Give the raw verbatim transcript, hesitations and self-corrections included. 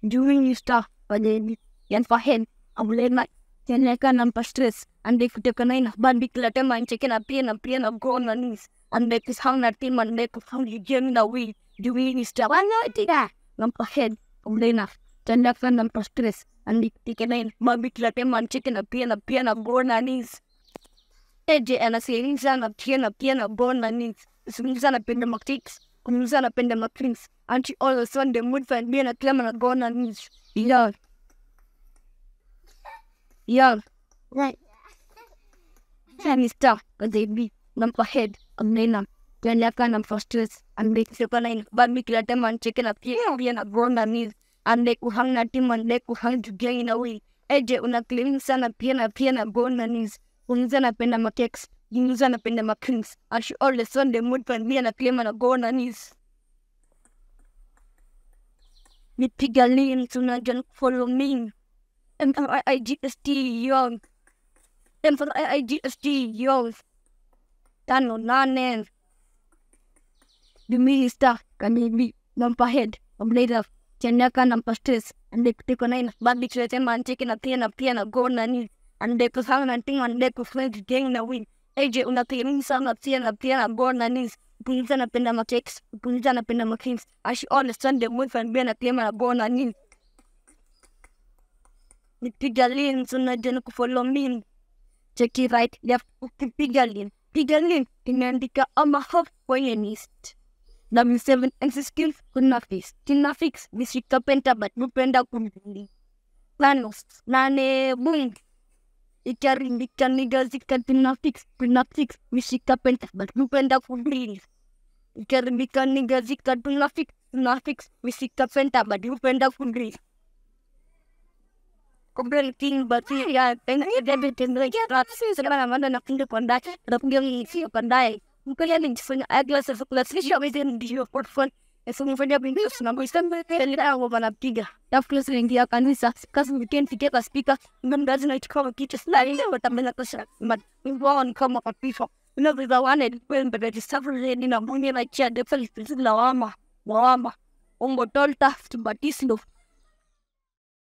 doing stuff pale yan fahen amlena teneka nampa stress ande kuteka naina bambi kilate man cheke na pia na pia na go na nis ande kis hang na team ande ko hang game na we doing stuff wala tika nampa head amlena teneka nampa stress ande kuteka naina bambi kilate man cheke na pia na pia na go na nis eje ana seiza na pia na pia na go na nis simiza na penda matrix kumiza na penda matrix anti all of a sudden the mood find me na claim na go na nis yeah yeah right and stuff because they be number head amlena teneka nampa stress ande kuteka naina bambi kilate man cheke na pia pia na go na nis ande kuhang na team ande kuhang game na we eje una claim sana pia na pia na go na nis kumiza na penda matex kumiza na penda matrix ashi all the Sunday mood find me na claim na go na nis nipiga lane tunajan follow me M R I G S T young M R I G S T young tano nane the minister kanibi nampa head amleda teneka nampa stress ande kuteka naina bambi kilate man cheke na pia na pia na go na nis ande kusang na ting ande kufend gang na win eje una claim sana pia na pia na go na nis kumiza na penda matex kumiza na penda matrix ashi all the Sunday mood find me na claim na go na nis nipiga lane tunajan kufollow me check it right left ukipiga lane piga lane inaandika ama hope kwenye list W seven X skills kuna fix kina fix visika penta but mupenda kumili planos nane boom ikarindika nigazika kina fix kuna fix visika penta but mupenda kumili ikarindika nigazika kuna fix kuna fix visika penta but mupenda kumili Completing but yeah, and everything like that. Sekarang mana nak tinggal pandai, nak tinggal isi pandai. Mungkin yang ini punya agak sesuatu sih within the portfolio. Semua punya pintu senang bisa melihat apa mana tiga. Tapi kalau sering dia akan bisa, kalau mungkin tiga pas speaker, mungkin dah jenis kau kita selain itu tambah nak kesal. Mat, mungkin kau mau apa? Nak berlawan itu pun berarti suffer ini nak mungkin macam ada feel itu lama, lama. Om botol tah tu batis lo.